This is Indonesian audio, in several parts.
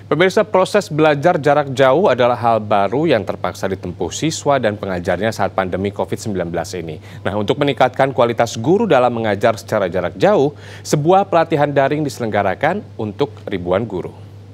Pemirsa, proses belajar jarak jauh adalah hal baru yang terpaksa ditempuh siswa dan pengajarnya saat pandemi COVID-19 ini. Nah, untuk meningkatkan kualitas guru dalam mengajar secara jarak jauh, sebuah pelatihan daring diselenggarakan untuk ribuan guru.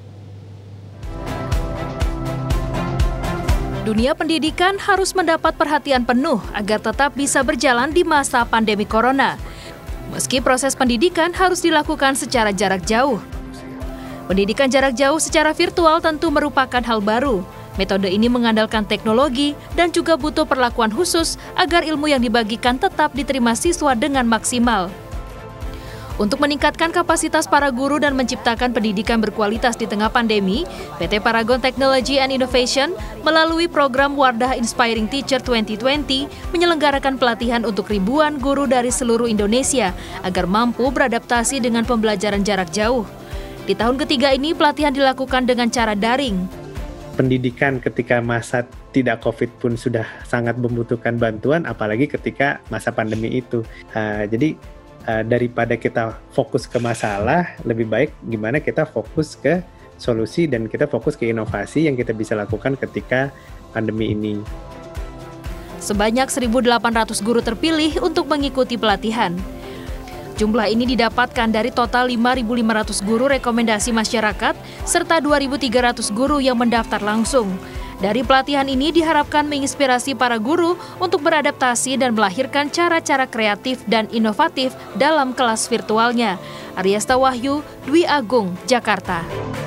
Dunia pendidikan harus mendapat perhatian penuh agar tetap bisa berjalan di masa pandemi corona. Meski proses pendidikan harus dilakukan secara jarak jauh. Pendidikan jarak jauh secara virtual tentu merupakan hal baru. Metode ini mengandalkan teknologi dan juga butuh perlakuan khusus agar ilmu yang dibagikan tetap diterima siswa dengan maksimal. Untuk meningkatkan kapasitas para guru dan menciptakan pendidikan berkualitas di tengah pandemi, PT Paragon Technology and Innovation melalui program Wardah Inspiring Teacher 2020 menyelenggarakan pelatihan untuk ribuan guru dari seluruh Indonesia agar mampu beradaptasi dengan pembelajaran jarak jauh. Di tahun ketiga ini, pelatihan dilakukan dengan cara daring. Pendidikan ketika masa tidak COVID pun sudah sangat membutuhkan bantuan, apalagi ketika masa pandemi itu. Jadi daripada kita fokus ke masalah, lebih baik gimana kita fokus ke solusi dan kita fokus ke inovasi yang kita bisa lakukan ketika pandemi ini. Sebanyak 1.800 guru terpilih untuk mengikuti pelatihan. Jumlah ini didapatkan dari total 5.500 guru rekomendasi masyarakat serta 2.300 guru yang mendaftar langsung. Dari pelatihan ini diharapkan menginspirasi para guru untuk beradaptasi dan melahirkan cara-cara kreatif dan inovatif dalam kelas virtualnya. Aryasta Wahyu, Dwi Agung, Jakarta.